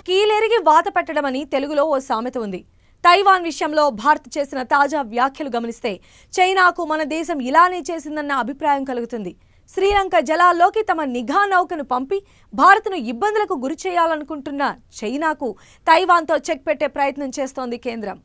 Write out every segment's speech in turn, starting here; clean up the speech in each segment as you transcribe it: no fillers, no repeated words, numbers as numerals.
కీలెరిగి వాత పెట్టడమని తెలుగులో ఓ సామెత ఉంది. తైవాన్ విషయంలో భారత్ చేసిన తాజా వ్యాఖ్యలు గమనిస్తే చైనాకు మన దేశం ఇలానే చేసిందన్న అభిప్రాయం కలుగుతుంది. శ్రీలంక జలాల్లోకి తమ నిఘా నౌకను పంపి భారత్ను ఇబ్బందులకు గురి చేయాలనుకుంటున్న చైనాకు తైవాన్తో చెక్ పెట్టే ప్రయత్నం చేస్తోంది కేంద్రం.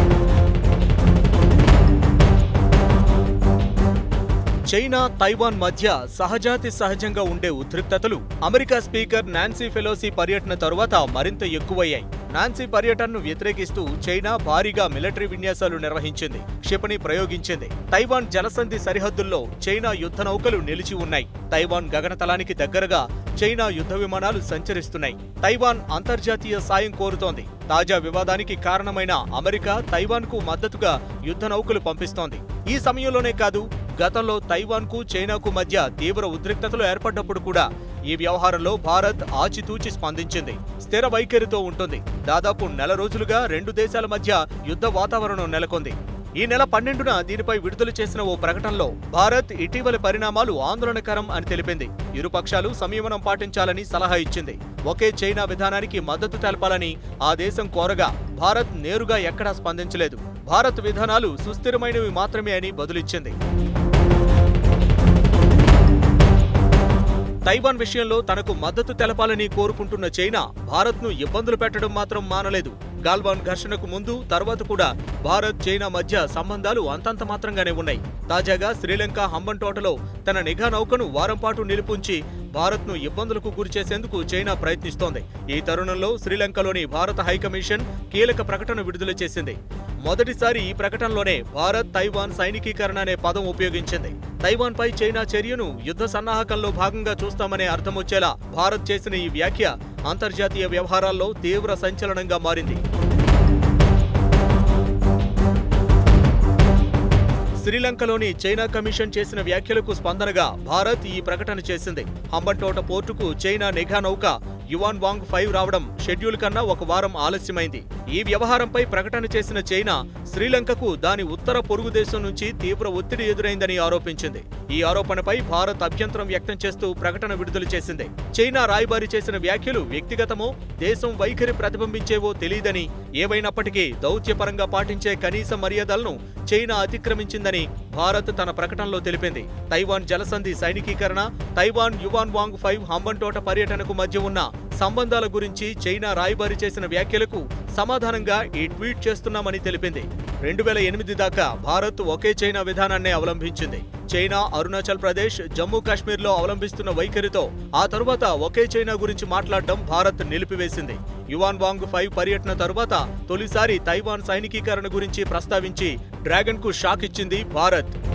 చైనా తైవాన్ మధ్య సహజంగా ఉండే ఉద్రిక్తతలు అమెరికా స్పీకర్ నాన్సీ పెలోసి పర్యటన తరువాత మరింత ఎక్కువయ్యాయి. నాన్సీ పర్యటనను వ్యతిరేకిస్తూ చైనా భారీగా మిలిటరీ విన్యాసాలు నిర్వహించింది, క్షిపణి ప్రయోగించింది. తైవాన్ జలసంధి సరిహద్దుల్లో చైనా యుద్ధ నౌకలు నిలిచి ఉన్నాయి. తైవాన్ గగనతలానికి దగ్గరగా చైనా యుద్ధ విమానాలు సంచరిస్తున్నాయి. తైవాన్ అంతర్జాతీయ సాయం కోరుతోంది. తాజా వివాదానికి కారణమైన అమెరికా తైవాన్కు మద్దతుగా యుద్ధ నౌకలు పంపిస్తోంది. ఈ సమయంలోనే కాదు, గతంలో తైవాన్కు చైనాకు మధ్య తీవ్ర ఉద్రిక్తతలు ఏర్పడ్డప్పుడు కూడా ఈ వ్యవహారంలో భారత్ ఆచితూచి స్పందించింది. స్థిర వైఖరితో ఉంటుంది. దాదాపు నెల రోజులుగా రెండు దేశాల మధ్య యుద్ధ వాతావరణం నెలకొంది. ఈ నెల 12న దీనిపై విడుదల చేసిన ఓ ప్రకటనలో భారత్ ఇటీవలి పరిణామాలు ఆందోళనకరం అని తెలిపింది. ఇరుపక్షాలు సంయమనం పాటించాలని సలహా ఇచ్చింది. ఒకే చైనా విధానానికి మద్దతు తెలపాలని ఆ దేశం కోరగా భారత్ నేరుగా ఎక్కడా స్పందించలేదు. భారత్ విధానాలు సుస్థిరమైనవి మాత్రమే అని బదులిచ్చింది. తైవాన్ విషయంలో తనకు మద్దతు తెలపాలని కోరుకుంటున్న చైనా భారత్ను ఇబ్బందులు పెట్టడం మాత్రం మానలేదు. గాల్వాన్ ఘర్షణకు ముందు తర్వాత కూడా భారత్ చైనా మధ్య సంబంధాలు అంతంత మాత్రంగానే ఉన్నాయి. తాజాగా శ్రీలంక హంబంటోటలో తన నిఘా నౌకను వారం పాటు నిలిపుంచి భారత్ను ఇబ్బందులకు గురిచేసేందుకు చైనా ప్రయత్నిస్తోంది. ఈ తరుణంలో శ్రీలంకలోని భారత హైకమిషన్ కీలక ప్రకటన విడుదల చేసింది. మొదటిసారి ఈ ప్రకటనలోనే భారత్ తైవాన్ సైనికీకరణ అనే పదం ఉపయోగించింది. తైవాన్ పై చైనా చర్యను యుద్ధ సన్నాహకంలో భాగంగా చూస్తామనే అర్థమొచ్చేలా భారత్ చేసిన ఈ వ్యాఖ్య అంతర్జాతీయ వ్యవహారాల్లో తీవ్ర సంచలనంగా మారింది. శ్రీలంకలోని చైనా కమిషన్ చేసిన వ్యాఖ్యలకు స్పందనగా భారత్ ఈ ప్రకటన చేసింది. హంబంటోట పోర్టుకు చైనా నిఘా నౌక యువాన్ వాంగ్ 5 రావడం షెడ్యూల్ కన్నా ఒక వారం ఆలస్యమైంది. ఈ వ్యవహారంపై ప్రకటన చేసిన చైనా శ్రీలంకకు దాని ఉత్తర పొరుగు దేశం నుంచి తీవ్ర ఒత్తిడి ఎదురైందని ఆరోపించింది. ఈ ఆరోపణపై భారత్ అభ్యంతరం వ్యక్తం చేస్తూ ప్రకటన విడుదల చేసింది. చైనా రాయబారి చేసిన వ్యాఖ్యలు వ్యక్తిగతమో దేశం వైఖరి ప్రతిబింబించేవో తెలియదని, ఏవైనప్పటికీ దౌత్యపరంగా పాటించే కనీస మర్యాదలను చైనా అతిక్రమించిందని భారత్ తన ప్రకటనలో తెలిపింది. తైవాన్ జలసంధి సైనికీకరణ, తైవాన్ యువాన్ వాంగ్ 5 హంబంటోట పర్యటనకు మధ్య ఉన్న సంబంధాల గురించి చైనా రాయబారి చేసిన వ్యాఖ్యలకు సమాధానంగా ఈ ట్వీట్ చేస్తున్నామని తెలిపింది. 2008 దాకా భారత్ ఒకే చైనా విధానాన్నే అవలంబించింది. చైనా అరుణాచల్ ప్రదేశ్, జమ్మూ కాశ్మీర్లో అవలంబిస్తున్న వైఖరితో ఆ తరువాత ఒకే చైనా గురించి మాట్లాడడం భారత్ నిలిపివేసింది. యువాన్ వాంగ్ 5 పర్యటన తరువాత తొలిసారి తైవాన్ సైనికీకరణ గురించి ప్రస్తావించి డ్రాగన్ కు షాక్ ఇచ్చింది భారత్.